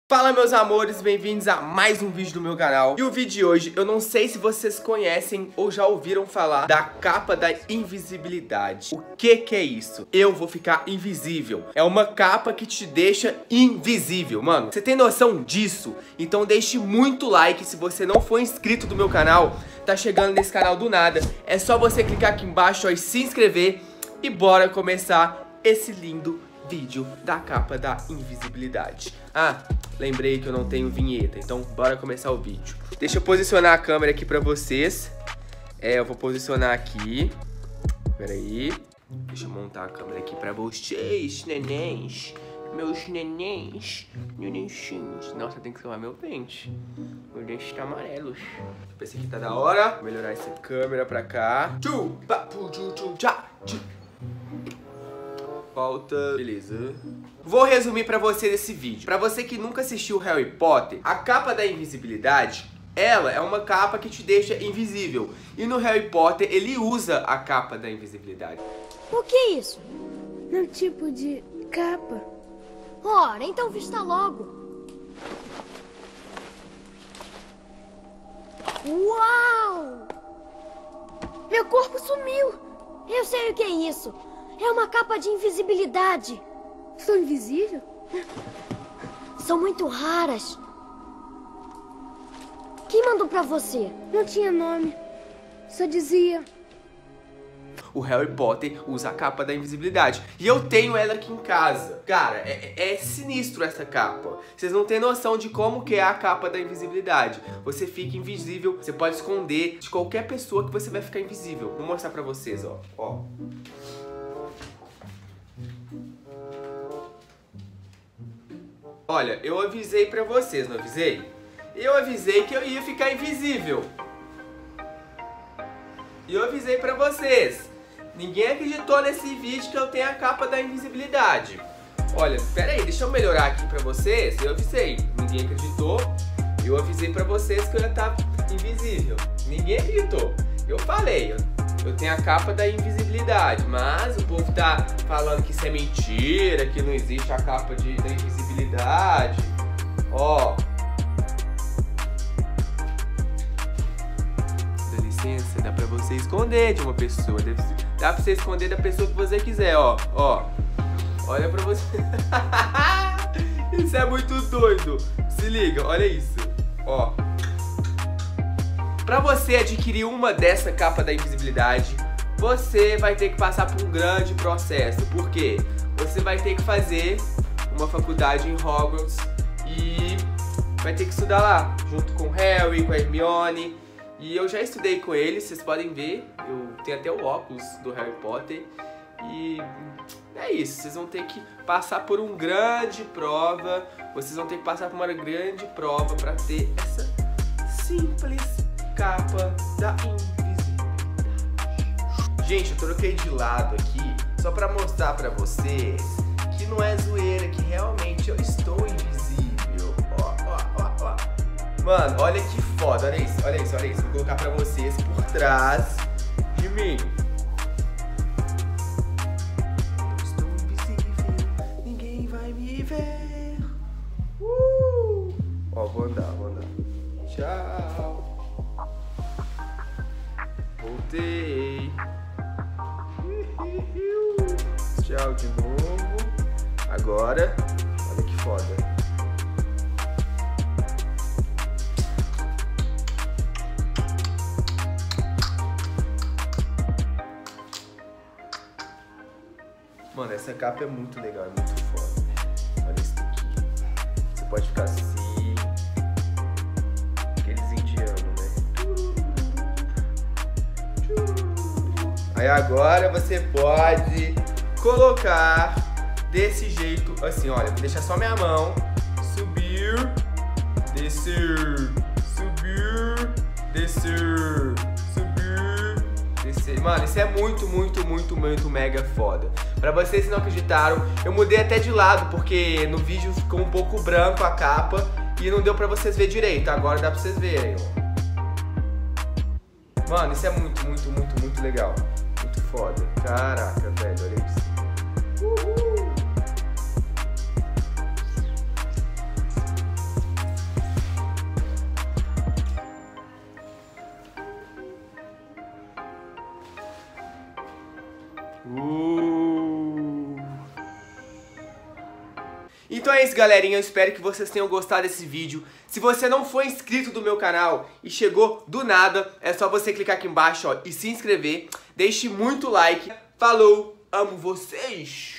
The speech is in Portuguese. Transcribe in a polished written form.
Fala meus amores, bem-vindos a mais um vídeo do meu canal. E o vídeo de hoje, eu não sei se vocês conhecem ou já ouviram falar da capa da invisibilidade. O que é isso? Eu vou ficar invisível. É uma capa que te deixa invisível, mano. Você tem noção disso? Então deixe muito like se você não for inscrito do meu canal. Tá chegando nesse canal do nada. É só você clicar aqui embaixo ó, e se inscrever. E bora começar esse lindo vídeo da capa da invisibilidade. Lembrei que eu não tenho vinheta, então bora começar o vídeo. Deixa eu posicionar a câmera aqui pra vocês. Eu vou posicionar aqui. Pera aí. Deixa eu montar a câmera aqui pra vocês, nenéns. Meus nenéns. Nenénzinhos. Nossa, tem que escovar meu dente. Meu dente tá amarelo. Deixa eu ver se aqui tá da hora. Vou melhorar essa câmera pra cá. Volta. Beleza. Vou resumir pra vocês esse vídeo. Pra você que nunca assistiu Harry Potter, a capa da invisibilidade, ela é uma capa que te deixa invisível. E no Harry Potter, ele usa a capa da invisibilidade. O que é isso? Um tipo de capa. Ora, então vista logo. Uau! Meu corpo sumiu. Eu sei o que é isso. É uma capa de invisibilidade. Sou invisível? São muito raras. Quem mandou pra você? Não tinha nome. Só dizia... O Harry Potter usa a capa da invisibilidade. E eu tenho ela aqui em casa. Cara, é sinistro essa capa. Vocês não têm noção de como que é a capa da invisibilidade. Você fica invisível, você pode esconder de qualquer pessoa que você vai ficar invisível. Vou mostrar pra vocês, ó. Olha, eu avisei pra vocês, não avisei? Eu avisei que eu ia ficar invisível. E eu avisei pra vocês. Ninguém acreditou nesse vídeo que eu tenho a capa da invisibilidade. Olha, pera aí, deixa eu melhorar aqui pra vocês. Eu avisei, ninguém acreditou. Eu avisei pra vocês que eu ia estar invisível. Ninguém acreditou. Eu falei, eu tenho a capa da invisibilidade, mas o povo tá falando que isso é mentira, que não existe a capa da invisibilidade. Ó. Dá licença, dá pra você esconder de uma pessoa. Dá pra você esconder da pessoa que você quiser, ó. Olha pra você. Isso é muito doido. Se liga, olha isso. Ó. Pra você adquirir uma dessa capa da invisibilidade, você vai ter que passar por um grande processo. Por quê? Você vai ter que fazer uma faculdade em Hogwarts e vai ter que estudar lá, junto com o Harry, com a Hermione. E eu já estudei com eles, vocês podem ver. Eu tenho até o óculos do Harry Potter. E é isso, vocês vão ter que passar por uma grande prova. Vocês vão ter que passar por uma grande prova pra ter essa simples capa da invisibilidade. Gente, eu troquei de lado aqui só pra mostrar pra vocês que não é zoeira, que realmente eu estou invisível. Ó. Mano, olha que foda, olha isso. Vou colocar pra vocês por trás de mim. Eu estou invisível, ninguém vai me ver. Ó, vou andar. Tchau. Voltei. Tchau de novo. Agora, olha que foda. Mano, essa capa é muito legal, é muito foda. Olha isso aqui. Você pode ficar assim. Aqueles indianos, né? Aí agora você pode colocar desse jeito, assim, olha, vou deixar só minha mão, subir, descer, subir, descer, subir, descer. Mano, isso é muito mega foda. Pra vocês que não acreditaram, eu mudei até de lado, porque no vídeo ficou um pouco branco a capa e não deu pra vocês verem direito, agora dá pra vocês verem, ó. Mano, isso é muito legal. Muito foda. Caraca, velho, olha isso. Uhul. Então é isso, galerinha, eu espero que vocês tenham gostado desse vídeo. Se você não for inscrito do meu canal e chegou do nada, é só você clicar aqui embaixo, ó, e se inscrever. Deixe muito like. Falou, amo vocês!